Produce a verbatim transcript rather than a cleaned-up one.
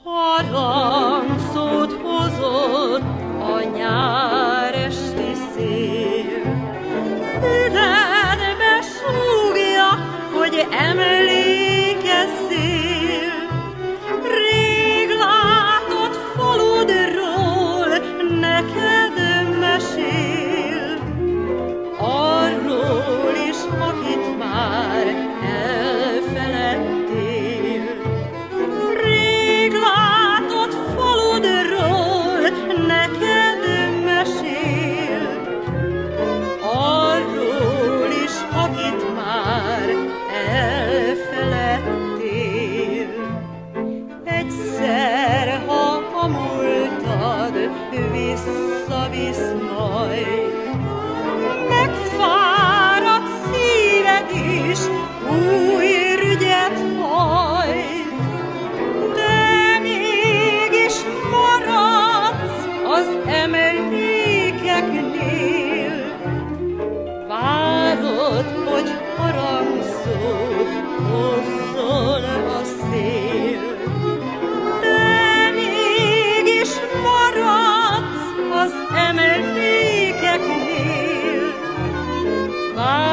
Harangszót hozott a nyár esti szél, füledbe súgja, hogy emlékezzél. Rég látott faludról neked mesél, arról is, akit már elfeledtél. Rég látott faludról neked mesél, arról is, akit már elfeledtél. Egyszer, ha a múltad visszavisz majd, megfárad szíved is új rügyet hajt, de mégis maradsz az emlékeknél. Várod, hogy harangszót hozzon a szél, de mégis maradsz az emlékeknél. Várod,